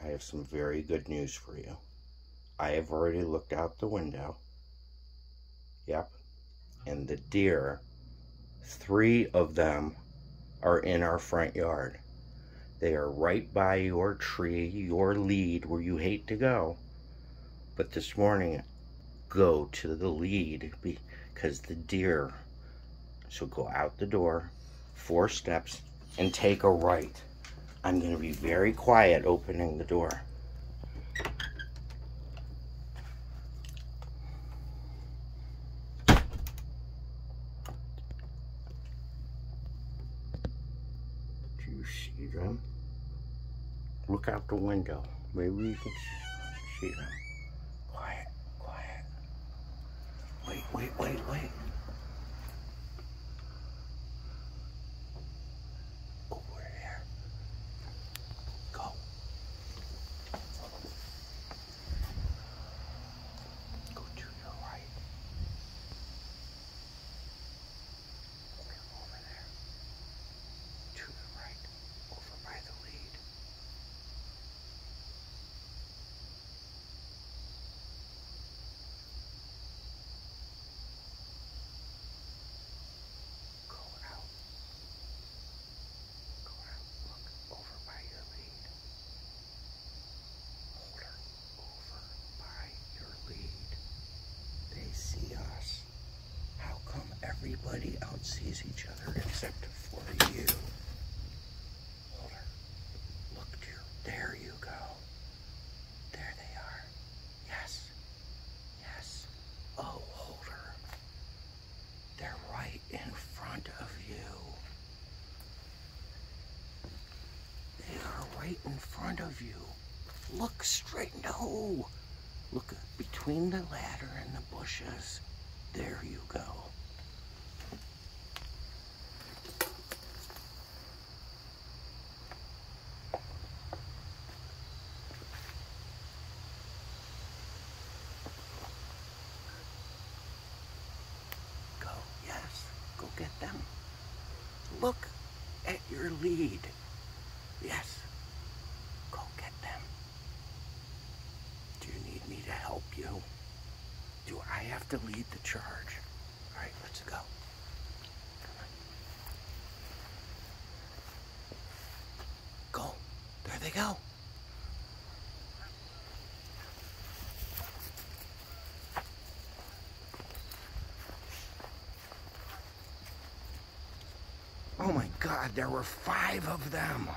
I have some very good news for you. I have already looked out the window. Yep. And the deer, 3 of them are in our front yard. They are right by your tree, your lead, where you hate to go. But this morning, go to the lead because the deer. So go out the door, 4 steps, and take a right. I'm going to be very quiet opening the door. Do you see them? Look out the window. Maybe you can see them. Quiet, quiet. Wait, wait, wait, wait. Over there. Go. Go to your right. Over there. To the right. Over by the lead. Everybody outsees each other except for you. Hold her. Look, dear. There you go. There they are. Yes. Yes. Oh, hold her. They're right in front of you. They are right in front of you. Look straight. No. Look between the ladder and the bushes. There you go. Go get them. Look at your lead. Yes. Go get them. Do you need me to help you? Do I have to lead the charge? All right, let's go. Go. There they go. Oh my God, there were 5 of them.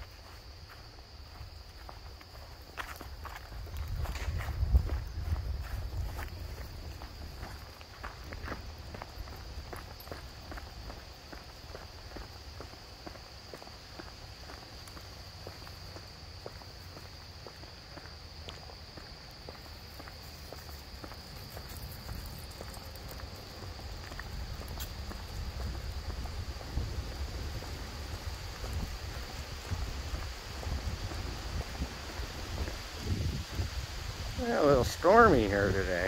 A little stormy here today.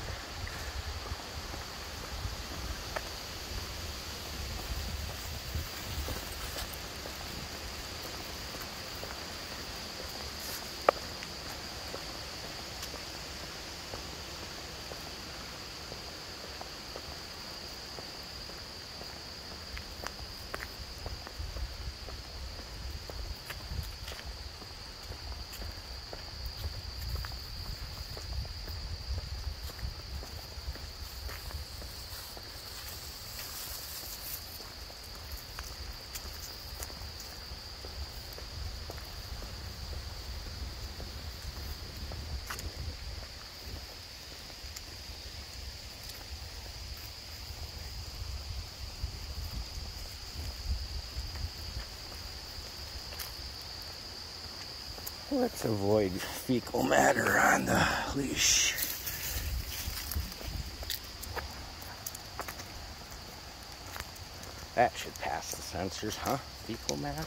Let's avoid fecal matter on the leash. That should pass the sensors, huh? Fecal matter?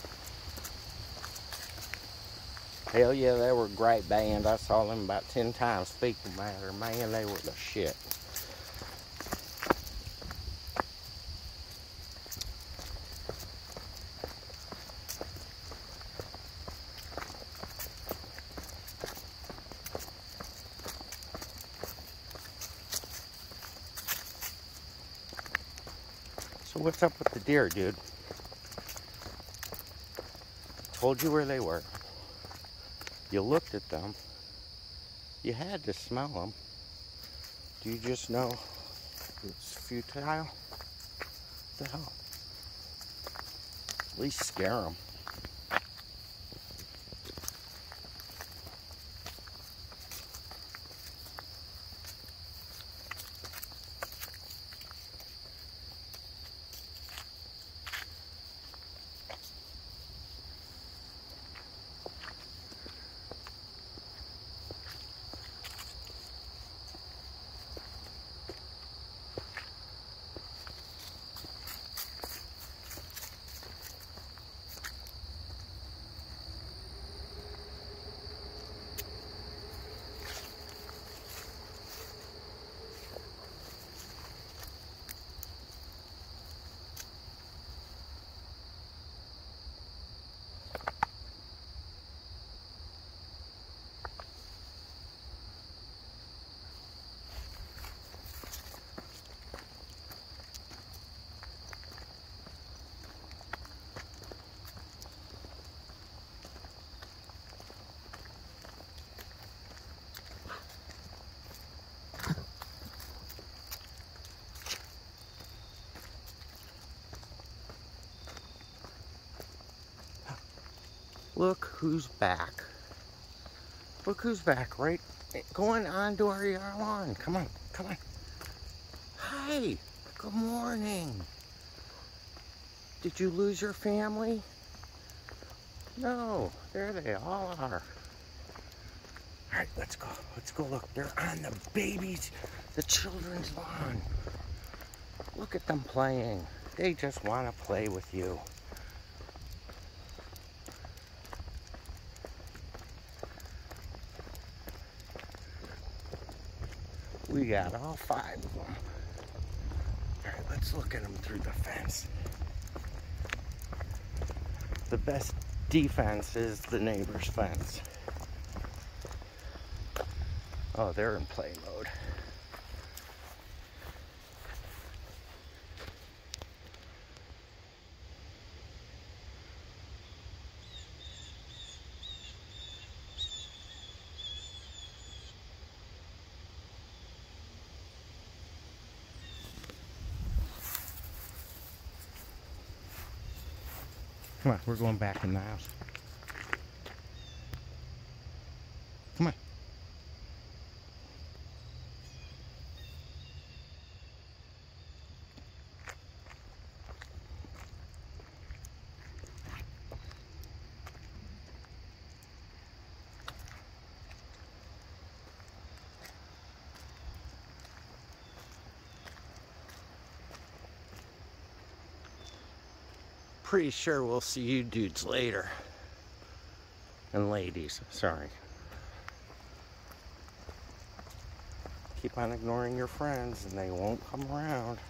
Hell yeah, they were a great band. I saw them about 10 times. Fecal matter, man, they were the shit. So what's up with the deer, dude? Told you where they were. You looked at them. You had to smell them. Do you just know it's futile? What the hell? At least scare them. Look who's back. Look who's back, right? Going onto our yard lawn. Come on, come on. Hi, good morning. Did you lose your family? No, there they all are. All right, let's go. Let's go look. They're on the babies, the children's lawn. Look at them playing. They just want to play with you. We got all 5 of them. All right, let's look at them through the fence. The best defense is the neighbor's fence. Oh, they're in play mode. Come on, we're going back in the house. Come on. Pretty sure we'll see you dudes later. And ladies, sorry. Keep on ignoring your friends and they won't come around.